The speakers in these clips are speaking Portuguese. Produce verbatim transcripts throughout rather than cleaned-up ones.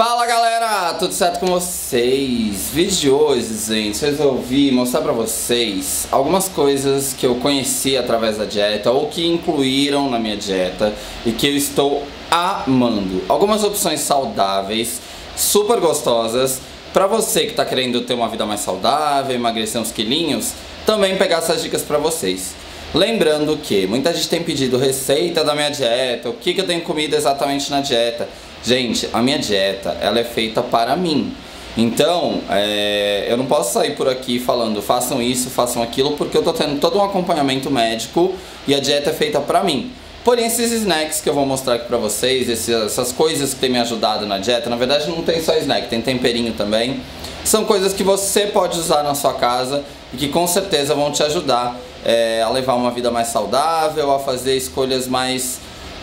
Fala galera, tudo certo com vocês? Vídeo de hoje, gente, eu resolvi mostrar pra vocês algumas coisas que eu conheci através da dieta ou que incluíram na minha dieta e que eu estou amando. Algumas opções saudáveis, super gostosas, pra você que tá querendo ter uma vida mais saudável, emagrecer uns quilinhos, também pegar essas dicas pra vocês. Lembrando que muita gente tem pedido receita da minha dieta, o que, que eu tenho comido exatamente na dieta. Gente, a minha dieta, ela é feita para mim. Então, é, eu não posso sair por aqui falando façam isso, façam aquilo, porque eu tô tendo todo um acompanhamento médico e a dieta é feita para mim. Porém, esses snacks que eu vou mostrar aqui pra vocês, esses, essas coisas que tem me ajudado na dieta, na verdade não tem só snack, tem temperinho também. São coisas que você pode usar na sua casa e que com certeza vão te ajudar é, a levar uma vida mais saudável, a fazer escolhas mais...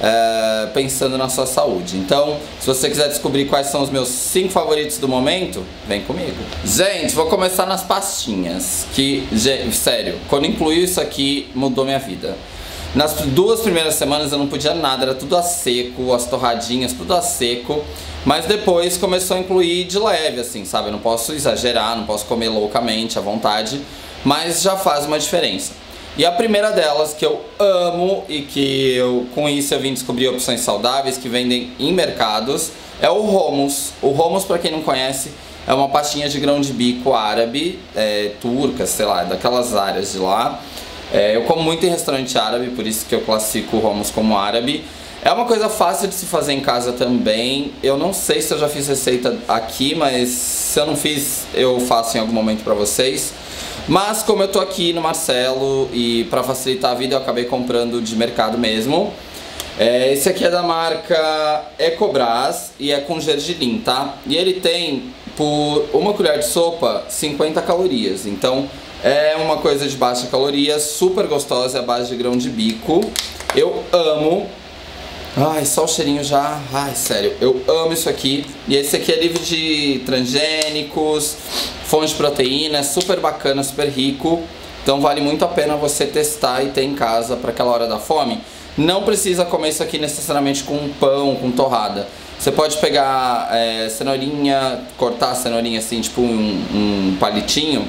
É, pensando na sua saúde. Então, se você quiser descobrir quais são os meus cinco favoritos do momento, vem comigo. Gente, vou começar nas pastinhas, que, sério, quando incluí isso aqui, mudou minha vida. Nas duas primeiras semanas eu não podia nada, era tudo a seco, as torradinhas, tudo a seco. Mas depois começou a incluir de leve, assim, sabe? Eu não posso exagerar, não posso comer loucamente, à vontade, mas já faz uma diferença. E a primeira delas, que eu amo e que eu, com isso eu vim descobrir opções saudáveis que vendem em mercados, é o hummus. O hummus, para quem não conhece, é uma pastinha de grão de bico árabe, é, turca, sei lá, daquelas áreas de lá. É, eu como muito em restaurante árabe, por isso que eu classifico o hummus como árabe. É uma coisa fácil de se fazer em casa também. Eu não sei se eu já fiz receita aqui, mas se eu não fiz, eu faço em algum momento pra vocês. Mas como eu tô aqui no Marcelo e pra facilitar a vida eu acabei comprando de mercado mesmo. É, esse aqui é da marca Ecobras e é com gergelim, tá? E ele tem por uma colher de sopa cinquenta calorias. Então é uma coisa de baixa caloria, super gostosa, é a base de grão de bico. Eu amo. Ai, só o cheirinho já, ai, sério, eu amo isso aqui. E esse aqui é livre de transgênicos, fonte de proteína, é super bacana, super rico. Então vale muito a pena você testar e ter em casa para aquela hora da fome. Não precisa comer isso aqui necessariamente com pão, com torrada. Você pode pegar é, cenourinha, cortar a cenourinha assim, tipo um, um palitinho,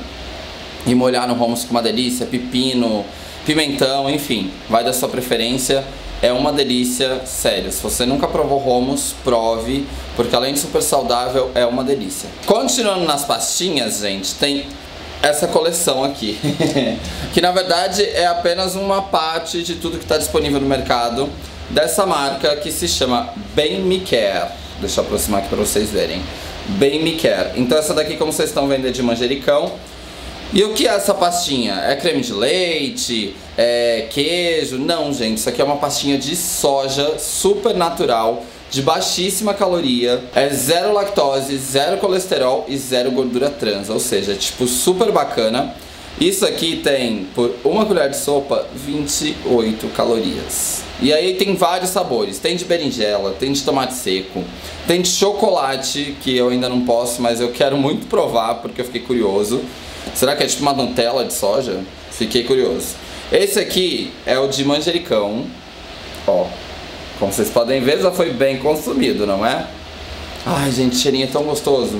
e molhar no hummus com uma delícia, pepino, pimentão, enfim, vai da sua preferência. É uma delícia, sério. Se você nunca provou hummus, prove, porque além de super saudável, é uma delícia. Continuando nas pastinhas, gente, tem essa coleção aqui, que na verdade é apenas uma parte de tudo que está disponível no mercado dessa marca que se chama Bem Me Care. Deixa eu aproximar aqui para vocês verem. Bem Me Care. Então essa daqui, como vocês estão vendo, é de manjericão. E o que é essa pastinha? É creme de leite? É queijo? Não, gente, isso aqui é uma pastinha de soja super natural, de baixíssima caloria, é zero lactose, zero colesterol e zero gordura trans, ou seja, tipo super bacana. Isso aqui tem, por uma colher de sopa, vinte e oito calorias. E aí tem vários sabores, tem de berinjela, tem de tomate seco, tem de chocolate, que eu ainda não posso, mas eu quero muito provar porque eu fiquei curioso. Será que é tipo uma Nutella de soja? Fiquei curioso. Esse aqui é o de manjericão. Ó, como vocês podem ver, já foi bem consumido, não é? Ai, gente, cheirinho é tão gostoso.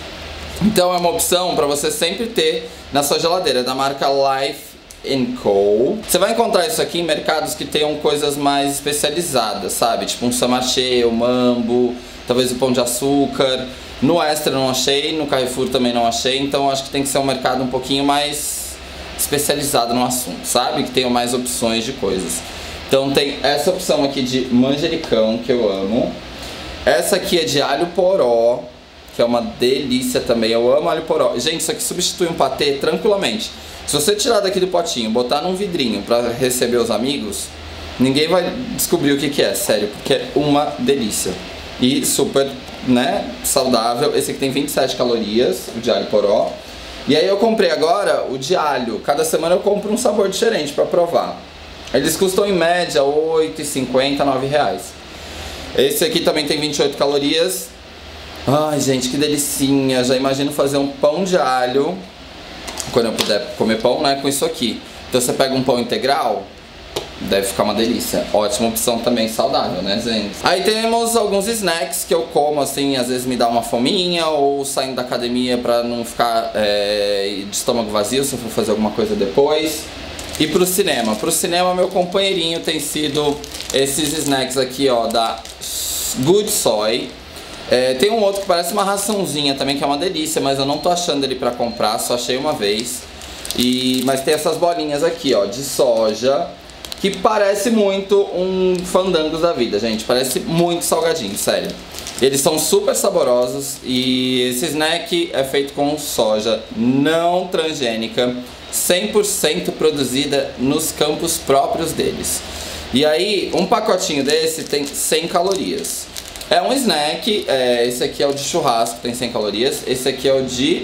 Então é uma opção para você sempre ter na sua geladeira, da marca Life and Co. Você vai encontrar isso aqui em mercados que tenham coisas mais especializadas, sabe? Tipo um Samarché, o Mambo, talvez o Pão de Açúcar. No Extra não achei, no Carrefour também não achei, então acho que tem que ser um mercado um pouquinho mais especializado no assunto, sabe? Que tenha mais opções de coisas. Então tem essa opção aqui de manjericão, que eu amo. Essa aqui é de alho poró, que é uma delícia também, eu amo alho poró. Gente, isso aqui substitui um patê tranquilamente. Se você tirar daqui do potinho, botar num vidrinho pra receber os amigos, ninguém vai descobrir o que que é, sério, porque é uma delícia. E super, né, saudável. Esse aqui tem vinte e sete calorias, o de alho poró. E aí eu comprei agora o de alho. Cada semana eu compro um sabor diferente pra provar. Eles custam em média oito e cinquenta, nove reais. Esse aqui também tem vinte e oito calorias. Ai, gente, que delicinha. Já imagino fazer um pão de alho, quando eu puder comer pão, né, com isso aqui. Então você pega um pão integral, Deve ficar uma delícia. Ótima opção também, saudável, né, gente? Aí temos alguns snacks que eu como, assim, às vezes me dá uma fominha, ou saindo da academia pra não ficar é, de estômago vazio, se eu for fazer alguma coisa depois. E pro cinema. Pro cinema, meu companheirinho tem sido esses snacks aqui, ó, da Good Soy. É, tem um outro que parece uma raçãozinha também, que é uma delícia, mas eu não tô achando ele pra comprar, só achei uma vez. E, mas tem essas bolinhas aqui, ó, de soja, que parece muito um Fandangos da vida, gente. Parece muito salgadinho, sério. Eles são super saborosos e esse snack é feito com soja não transgênica, cem por cento produzida nos campos próprios deles. E aí, um pacotinho desse tem cem calorias. É um snack, é, esse aqui é o de churrasco, tem cem calorias. Esse aqui é o de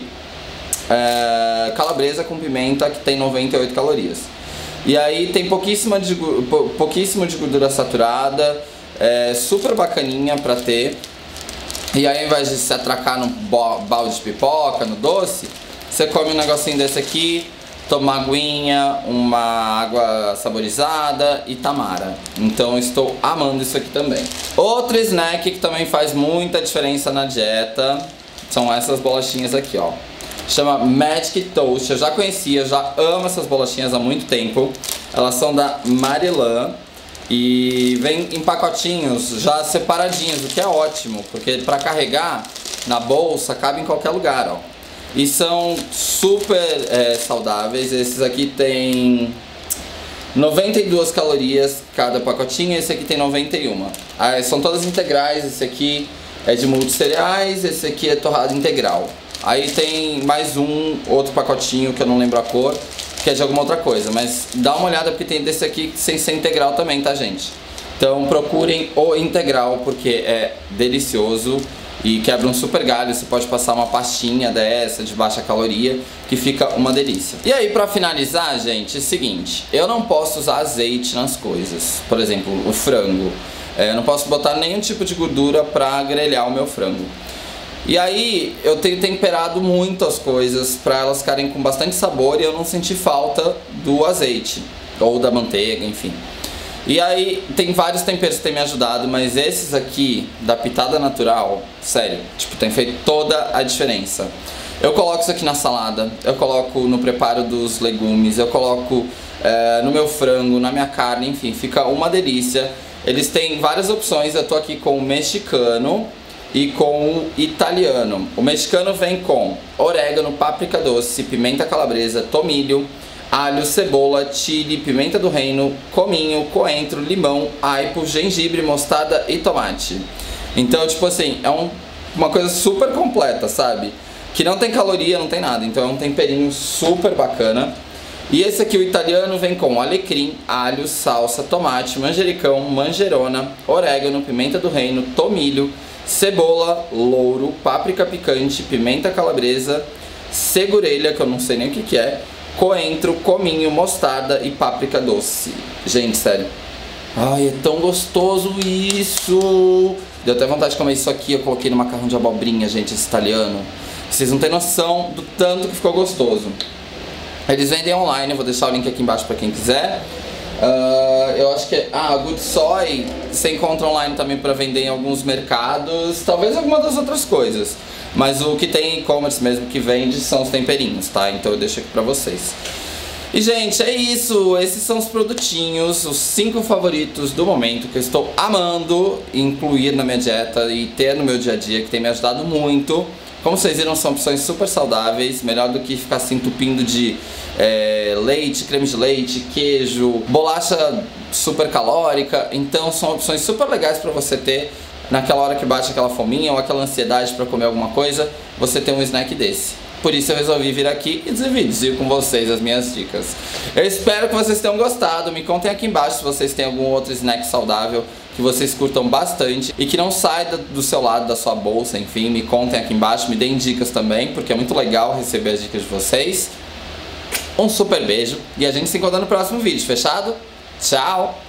é, calabresa com pimenta, que tem noventa e oito calorias. E aí tem pouquíssima de, pouquíssimo de gordura saturada, é super bacaninha pra ter. E aí, ao invés de se atracar no balde de pipoca, no doce, você come um negocinho desse aqui, toma uma aguinha, uma água saborizada e tamara. Então estou amando isso aqui também. Outro snack que também faz muita diferença na dieta são essas bolachinhas aqui, ó. Chama Magic Toast. Eu já conhecia, eu já amo essas bolachinhas há muito tempo. Elas são da Marilã e vem em pacotinhos já separadinhos, o que é ótimo, porque para carregar na bolsa cabe em qualquer lugar, ó. E são super é, saudáveis. Esses aqui tem noventa e duas calorias cada pacotinho, esse aqui tem noventa e uma. Ah, são todas integrais, esse aqui é de multicereais, esse aqui é torrado integral. Aí tem mais um outro pacotinho que eu não lembro a cor, que é de alguma outra coisa, mas dá uma olhada porque tem desse aqui sem ser integral também, tá, gente? Então procurem o integral porque é delicioso e quebra um super galho. Você pode passar uma pastinha dessa de baixa caloria que fica uma delícia. E aí, pra finalizar, gente, é o seguinte: eu não posso usar azeite nas coisas. Por exemplo, o frango, é, eu não posso botar nenhum tipo de gordura pra grelhar o meu frango. E aí eu tenho temperado muito as coisas pra elas ficarem com bastante sabor e eu não sentir falta do azeite ou da manteiga, enfim. E aí tem vários temperos que tem me ajudado, mas esses aqui da Pitada Natural, sério, tipo, tem feito toda a diferença. Eu coloco isso aqui na salada, eu coloco no preparo dos legumes, eu coloco é, no meu frango, na minha carne, enfim, fica uma delícia. Eles têm várias opções, eu tô aqui com o mexicano e com o italiano. O mexicano vem com orégano, páprica doce, pimenta calabresa, tomilho, alho, cebola, chile, pimenta do reino, cominho, coentro, limão, aipo, gengibre, mostarda e tomate. Então, tipo assim, é um, uma coisa super completa, sabe? Que não tem caloria, não tem nada. Então é um temperinho super bacana. E esse aqui, o italiano, vem com alecrim, alho, salsa, tomate, manjericão, manjerona, orégano, pimenta do reino, tomilho, cebola, louro, páprica picante, pimenta calabresa, segurelha, que eu não sei nem o que que é, coentro, cominho, mostarda e páprica doce. Gente, sério. Ai, é tão gostoso isso. Deu até vontade de comer isso aqui. Eu coloquei no macarrão de abobrinha, gente, esse italiano. Vocês não têm noção do tanto que ficou gostoso. Eles vendem online, eu vou deixar o link aqui embaixo pra quem quiser. Uh, eu acho que... Ah, a Good Soy você encontra online também pra vender em alguns mercados. Talvez alguma das outras coisas. Mas o que tem e-commerce mesmo que vende são os temperinhos, tá? Então eu deixo aqui pra vocês. E, gente, é isso. Esses são os produtinhos, os cinco favoritos do momento que eu estou amando incluir na minha dieta e ter no meu dia a dia, que tem me ajudado muito. Como vocês viram, são opções super saudáveis, melhor do que ficar se entupindo de é, leite, creme de leite, queijo, bolacha super calórica. Então são opções super legais pra você ter naquela hora que bate aquela fominha ou aquela ansiedade pra comer alguma coisa, você tem um snack desse. Por isso eu resolvi vir aqui e dividir com vocês as minhas dicas. Eu espero que vocês tenham gostado. Me contem aqui embaixo se vocês têm algum outro snack saudável que vocês curtam bastante e que não sai do seu lado, da sua bolsa, enfim. Me contem aqui embaixo, me deem dicas também, porque é muito legal receber as dicas de vocês. Um super beijo e a gente se encontra no próximo vídeo, fechado? Tchau!